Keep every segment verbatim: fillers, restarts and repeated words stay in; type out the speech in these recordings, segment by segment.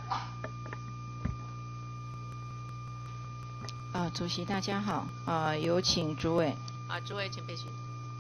啊，主席大家好，啊，有请主委。 啊，主委请备询。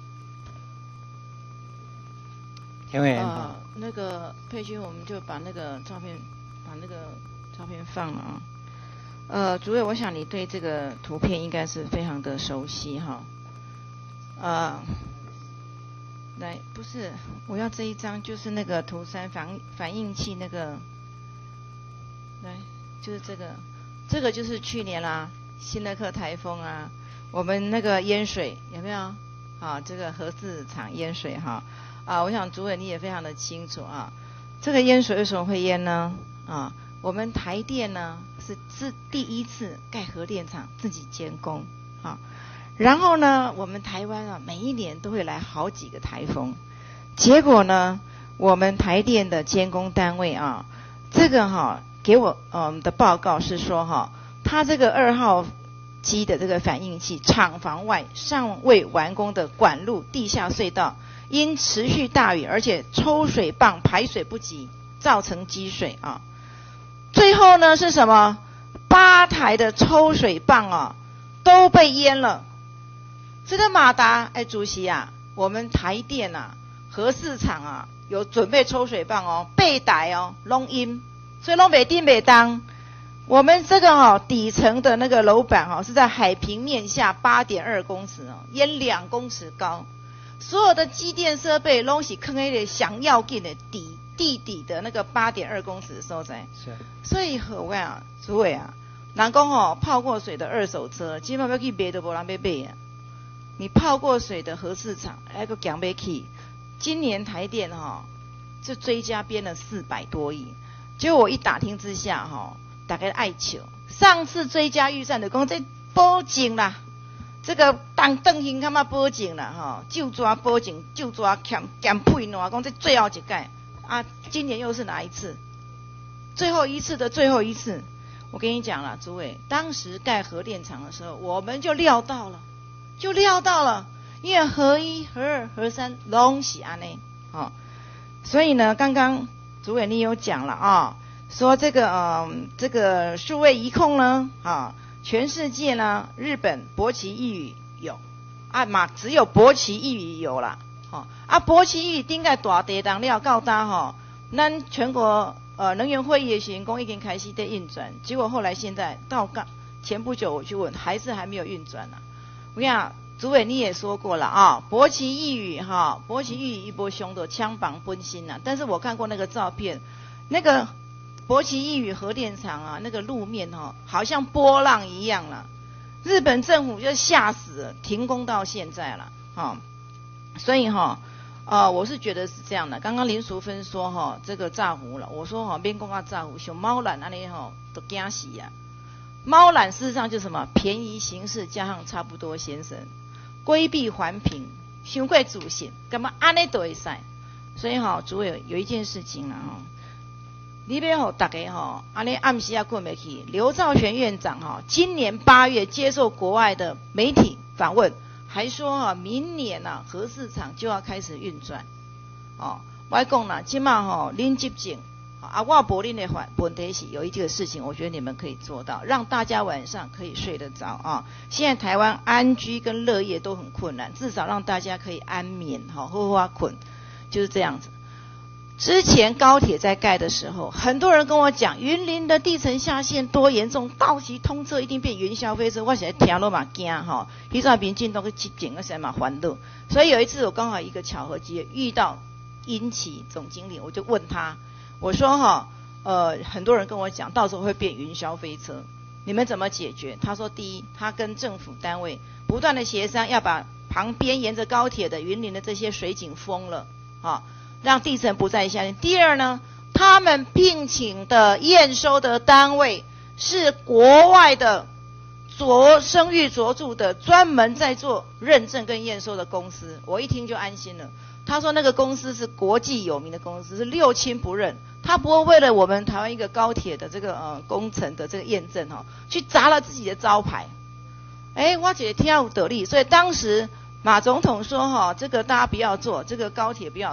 田委员啊，那个佩君，我们就把那个照片，把那个照片放了啊。呃，主委，我想你对这个图片应该是非常的熟悉哈。呃，来，不是，我要这一张，就是那个图三反反应器那个，来，就是这个，这个就是去年啦，新乐克台风啊，我们那个淹水有没有？啊，这个核四厂淹水哈。啊，我想主委你也非常的清楚啊，这个淹水为什么会淹呢？啊，我们台电呢是是第一次盖核电厂自己监工啊，然后呢，我们台湾啊每一年都会来好几个台风，结果呢，我们台电的监工单位啊，这个哈、啊、给我嗯的报告是说哈、啊，它这个二号机的这个反应器厂房外尚未完工的管路地下隧道。因持续大雨，而且抽水泵排水不及，造成积水啊。最后呢是什么？八台的抽水泵啊都被淹了。这个马达，哎，主席啊，我们台电啊，核四厂啊有准备抽水泵哦，八台哦，拢淹，所以拢没定没当。我们这个哦底层的那个楼板哦是在海平面下八点二公尺哦，淹两公尺高。所有的机电设备拢是坑那个想要进的底地底的那个八点二公尺的所在， 是。 所以何谓啊，主委啊，人讲哦，泡过水的二手车，基本要去卖都无人要买啊。你泡过水的核市场，那个讲不起。今年台电哈、哦，就追加编了四百多亿，结果我一打听之下哈、哦，大概爱求上次追加预算的讲这报警啦。这个当邓兴他妈报警了哈，就抓报警，就抓减减配喏，讲这最后一届啊，今年又是哪一次？最后一次的最后一次，我跟你讲了，诸位，当时盖核电厂的时候，我们就料到了，就料到了，因为核一、核二、核三拢是安尼，哦，所以呢，刚刚主委你有讲了啊、哦，说这个呃这个数位移控呢，啊、哦。全世界呢，日本博奇一语有，啊嘛只有博奇一语有啦，哦啊博奇一语顶个大地当了告大吼，咱全国呃能源会议的员工已经开始在运转，结果后来现在到刚前不久我去问，还是还没有运转呢、啊。我跟你讲，主委你也说过了啊，博奇一语哈，博奇一语一波凶的枪绑奔心呐、啊，但是我看过那个照片，那个。博奇一语核电厂啊，那个路面哦，好像波浪一样了。日本政府就吓死了，停工到现在了，哈、哦。所以哈、哦，呃，我是觉得是这样的。刚刚林淑芬说哈、哦，这个炸糊了，我说哈、哦，免讲啊炸糊，像猫缆那里哈都惊死呀。猫缆事实上就是什么便宜行事加上差不多先生，规避环评，伤过自信，干嘛安尼都会使？所以哈、哦，主委有一件事情了哈。哦你别吼，大家吼，安尼暗时也困不去。刘兆玄院长哈，今年八月接受国外的媒体访问，还说哈，明年呐、啊、核市场就要开始运转。哦，我讲啦，今嘛吼，恁执政啊，我无恁的问问题是有一个事情，我觉得你们可以做到，让大家晚上可以睡得着啊。现在台湾安居跟乐业都很困难，至少让大家可以安眠哈，好好困，就是这样子。之前高铁在盖的时候，很多人跟我讲，云林的地层下陷多严重，到期通车一定变云霄飞车。我现在听了嘛惊哈，迄阵民进党去执政，我现在嘛烦恼。所以有一次我刚好一个巧合机会遇到殷琦总经理，我就问他，我说哈，呃，很多人跟我讲，到时候会变云霄飞车，你们怎么解决？他说，第一，他跟政府单位不断的协商，要把旁边沿着高铁的云林的这些水井封了啊。让地层不再下陷。第二呢，他们聘请的验收的单位是国外的卓声誉卓著的，专门在做认证跟验收的公司。我一听就安心了。他说那个公司是国际有名的公司，是六亲不认，他不会为了我们台湾一个高铁的这个呃工程的这个验证哈、哦，去砸了自己的招牌。哎，我觉得天有得力，所以当时。马总统说：“哈，这个大家不要做，这个高铁不要做。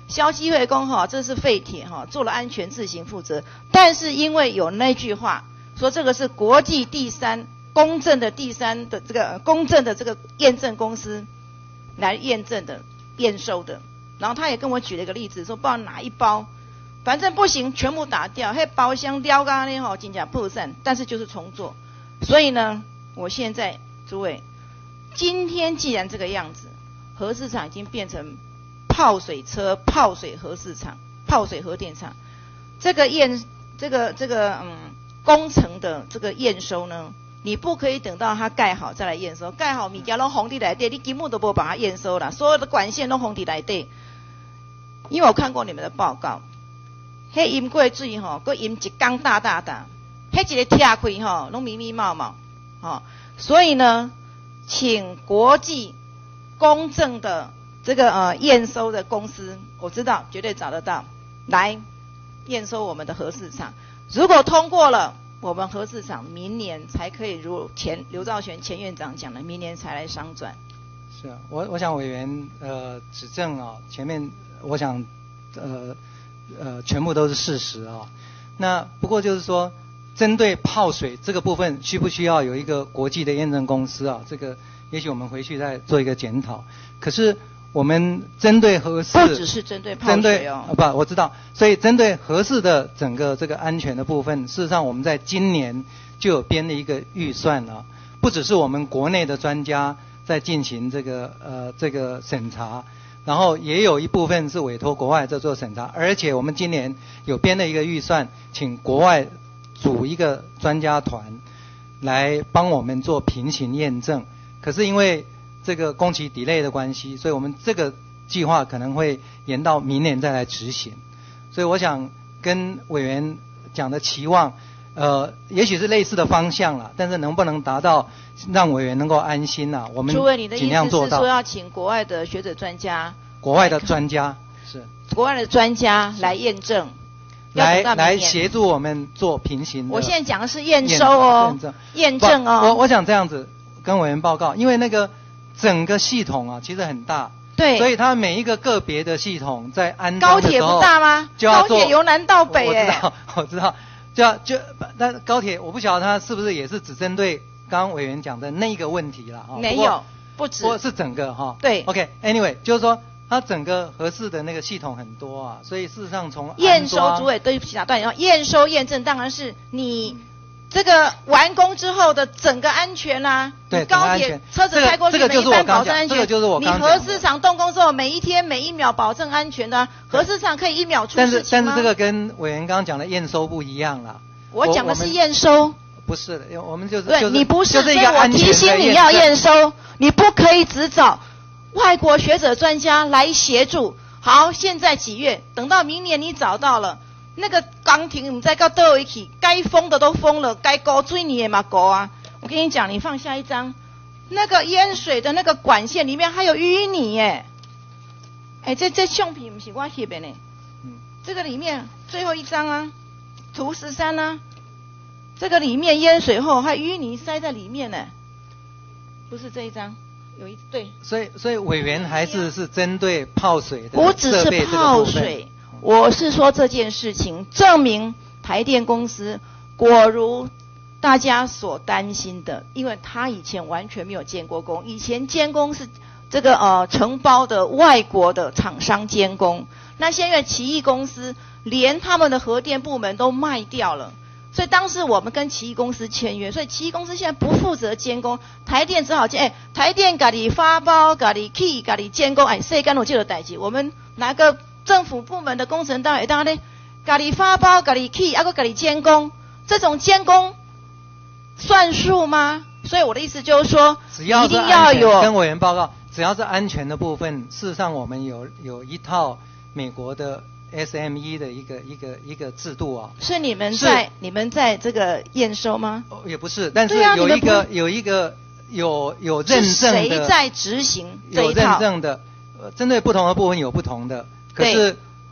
消基会讲哈，这是废铁哈，做了安全自行负责。但是因为有那句话说，这个是国际第三公正的第三的这个公正的这个验证公司来验证的验收的。然后他也跟我举了一个例子，说不知道哪一包，反正不行，全部打掉，那包厢撩干呢哈，真假破散，但是就是重做。所以呢，我现在诸位，今天既然这个样子，核市场已经变成泡水车、泡水核市场、泡水核电厂，这个验这个这个嗯工程的这个验收呢，你不可以等到它盖好再来验收，盖好物件都封在内底，你根本都不把它验收啦，所有的管线都封在内底。因为我看过你们的报告，迄淹过水吼，佮淹一缸大大大，迄一个拆开吼，拢密密麻麻，吼，所以呢，请国际公正的这个呃验收的公司，我知道绝对找得到，来验收我们的核市场。如果通过了，我们核市场明年才可以如前刘兆玄前院长讲的，明年才来商转。 是啊，我我想委员呃指正啊，前面我想呃呃全部都是事实啊。那不过就是说，针对泡水这个部分，需不需要有一个国际的验证公司啊？这个也许我们回去再做一个检讨。可是我们针对核四， 不只是针对泡水哦， 不，我知道。所以针对核四的整个这个安全的部分，事实上我们在今年就有编了一个预算啊，不只是我们国内的专家在进行这个呃这个审查，然后也有一部分是委托国外在做审查，而且我们今年有编了一个预算，请国外组一个专家团来帮我们做平行验证。可是因为这个工期 delay 的关系，所以我们这个计划可能会延到明年再来执行。所以我想跟委员讲的期望，呃，也许是类似的方向啦，但是能不能达到让委员能够安心啊？我们尽量做到。 诸位，你的意思是说要请国外的学者专家？ 国外的专家是。 国外的专家来验证。 来来协助我们做平行的。 我现在讲的是验收哦，验证, 验证哦。 我我想这样子跟委员报告，因为那个整个系统啊其实很大， 对， 所以它每一个个别的系统在安装的时候， 高铁不大吗？ 就要做高铁由南到北， 我知道，我知道，就要就但高铁我不晓得它是不是也是只针对刚刚委员讲的那个问题了哈？ 没有，不止， 不过是整个哈。 对 ，OK，Anyway， 就是说。它整个核四的那个系统很多啊，所以事实上从验收，诸位对不起打断你，验收验证当然是你这个完工之后的整个安全啦、啊。 对， 高铁车子开过去， 这个、这个、 每一班保证安全。 这个就是我刚讲。 你核市场动工之后，每一天每一秒保证安全的、啊，核市场可以一秒出事情吗？ 但是但是这个跟委员刚刚讲的验收不一样啦。 我讲的是验收。 不是的，我们就是对、 就是、 你不是， 就是一个安全的验证。 所以我提醒你要验收，你不可以只找外国学者专家来协助。好，现在几月？等到明年你找到了那个钢亭，你再到倒一起，该封的都封了，该勾水你也嘛勾啊！我跟你讲，你放下一张，那个淹水的那个管线里面还有淤泥耶！哎，这这相片不是我翕的呢，嗯，这个里面最后一张啊，图十三啊，这个里面淹水后还淤泥塞在里面呢，不是这一张。有一对， 所以所以委员还是是针对泡水的， 不只是泡水，我是说这件事情证明台电公司果如大家所担心的，因为他以前完全没有建过工，以前监工是这个呃承包的外国的厂商监工，那现在奇异公司连他们的核电部门都卖掉了。所以当时我们跟奇异公司签约，所以奇异公司现在不负责监工，台电只好监，哎，台电家己发包，家己起，家己监工，哎，谁干我这个代志？我们哪个政府部门的工程单位，当然呢，家己发包，家己起，还个家己监工，这种监工算数吗？所以我的意思就是说，一定要有跟委员报告，只要是安全的部分，事实上我们有有一套美国的。S M E 的一个一个一个制度啊， 是你们在你们在这个验收吗？ 哦，也不是，但是有一个、啊、有一个有有认证的， 谁在执行这一套？ 有认证的，呃，针对不同的部分有不同的，可是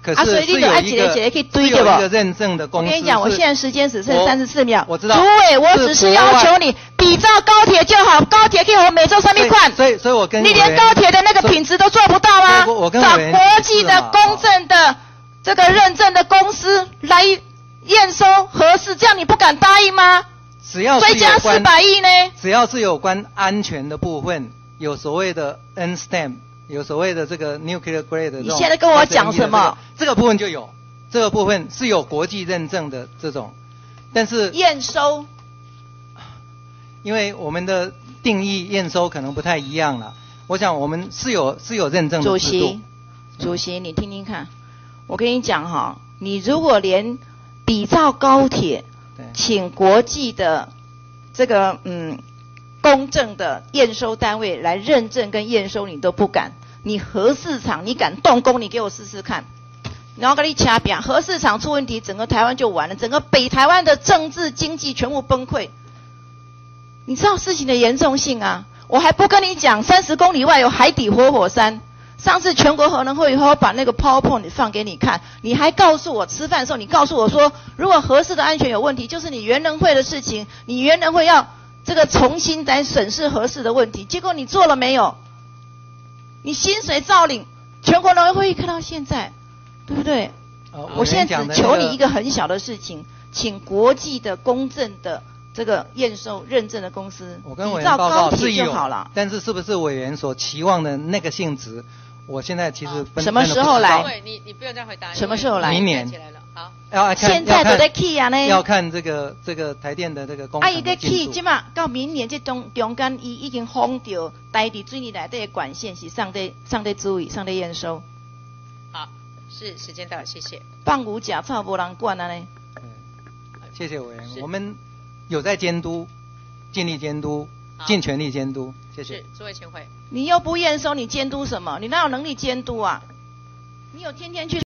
可啊，所以是是有你就按一个一个一个去堆是有对不？ 一个认证的公司。 我跟你讲，我是现在时间只剩我三十四秒。 我知道。 主委，我只是要求你比照高铁就好，高铁可以和美洲上面款。 所以，所以我跟你连高铁的那个品质都做不到吗？ 我我跟找委员国际的公正的这个认证的公司来验收核试，这样你不敢答应吗？ 只要是追加四有关百亿呢？ 只要是有关安全的部分，有所谓的 N stamp， 有所谓的这个 nuclear grade 的这种。 你现在跟我讲什么？ 这个部分就有，这个部分是有国际认证的这种，但是验收， 因为我们的定义验收可能不太一样了。我想我们是有是有认证的主制度。 席，主席，你听听看，我跟你讲哈，你如果连比照高铁，请国际的这个嗯公正的验收单位来认证跟验收，你都不敢。你核市场你敢动工，你给我试试看。然后跟你掐扁，核市场出问题，整个台湾就完了，整个北台湾的政治经济全部崩溃。你知道事情的严重性啊！我还不跟你讲，三十公里外有海底活火山。上次全国核能会以后，我把那个 PowerPoint 放给你看，你还告诉我吃饭的时候，你告诉我说，如果核试的安全有问题，就是你原能会的事情，你原能会要这个重新来审视核试的问题。结果你做了没有？你薪水照领，全国能源会议看到现在，对不对？ 呃、 我现在只求你一个很小的事情，请国际的公正的这个验收认证的公司， 我跟委员报告是有， 好了。 但是是不是委员所期望的那个性质？我现在其实什么时候来？ 你你不用这样回答。 什么时候来？ 明年。 好， 要看现在都在 key 啊呢。 要看这个这个台电的这个工程的进度。啊，伊在 key 即嘛，到明年这中中间伊已经封掉台地水泥内底的管线是上帝上帝注意上帝验收。 好，是时间到了，谢谢。 放牛假草无人管啊呢。 谢谢委员，我们有在监督，尽力监督，尽全力监督。谢谢。 是，诸位请回。 你又不验收，你监督什么？你哪有能力监督啊？你有天天去